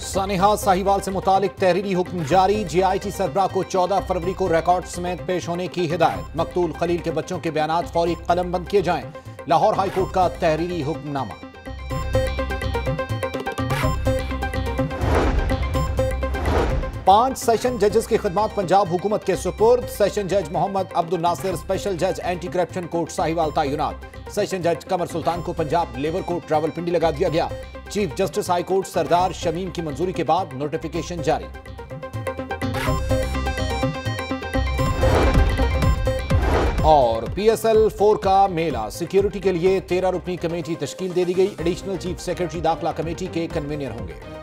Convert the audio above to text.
सानिहा साहिवाल से मुतालिक तहरीरी हुक्म जारी। जीआईटी सरबराह को 14 फरवरी को रिकॉर्ड समेत पेश होने की हिदायत। मकतूल खलील के बच्चों के बयानात फौरी कलमबंद किए जाएं। लाहौर हाईकोर्ट का तहरीरी हुक्मनामा। पांच सेशन जजेस की खिदमत पंजाब हुकूमत के सुपुर्द। सेशन जज मोहम्मद अब्दुल नासिर स्पेशल जज एंटी करप्शन कोर्ट साहिवाल तैनात। सेशन जज कमर सुल्तान को पंजाब लेबर कोर्ट रावलपिंडी लगा दिया गया। Chief justice high court Sardar Shamim की मंजूरी के बाद नोटिफिकेशन जारी। और PSL 4 का मेला सिक्योरिटी के लिए 13 रुकनी कमेटी तश्कील दे दी गई। एडिशनल चीफ सेक्रेटरी दाखिला कमेटी के कन्वीनर होंगे।